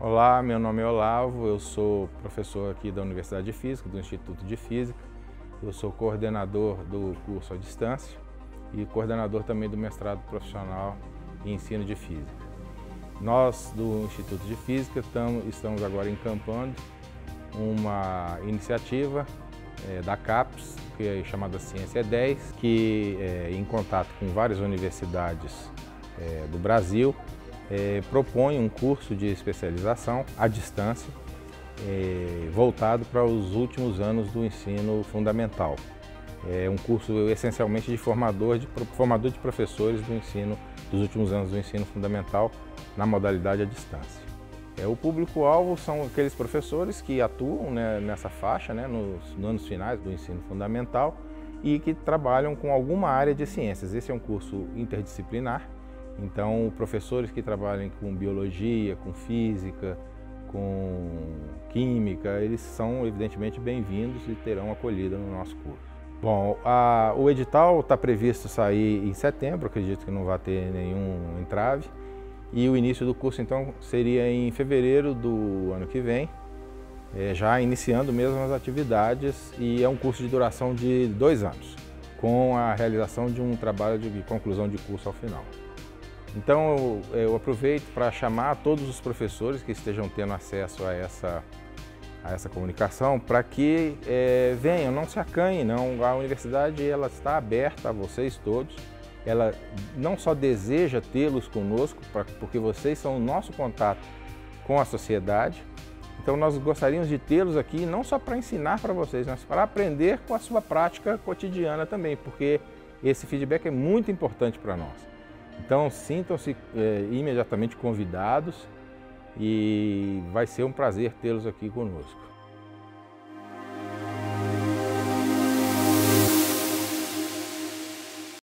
Olá, meu nome é Olavo, eu sou professor aqui da Universidade de Física, do Instituto de Física. Eu sou coordenador do curso à distância e coordenador também do mestrado profissional em ensino de Física. Nós, do Instituto de Física, estamos agora encampando uma iniciativa da CAPES, que é chamada Ciência 10, que em contato com várias universidades do Brasil, propõe um curso de especialização à distância, voltado para os últimos anos do ensino fundamental. É um curso essencialmente de formador de professores dos últimos anos do ensino fundamental na modalidade à distância. O público-alvo são aqueles professores que atuam nessa faixa, nos anos finais do ensino fundamental e que trabalham com alguma área de ciências. Esse é um curso interdisciplinar. Então, professores que trabalham com biologia, com física, com química, eles são evidentemente bem-vindos e terão acolhida no nosso curso. Bom, o edital está previsto sair em setembro, acredito que não vai ter nenhum entrave, e o início do curso então seria em fevereiro do ano que vem, já iniciando mesmo as atividades, e é um curso de duração de 2 anos, com a realização de um trabalho de conclusão de curso ao final. Então eu aproveito para chamar todos os professores que estejam tendo acesso a essa comunicação para que venham, não se acanhem, não. A universidade ela está aberta a vocês todos, ela não só deseja tê-los conosco, porque vocês são o nosso contato com a sociedade, então nós gostaríamos de tê-los aqui não só para ensinar para vocês, mas para aprender com a sua prática cotidiana também, porque esse feedback é muito importante para nós. Então sintam-se imediatamente convidados e vai ser um prazer tê-los aqui conosco.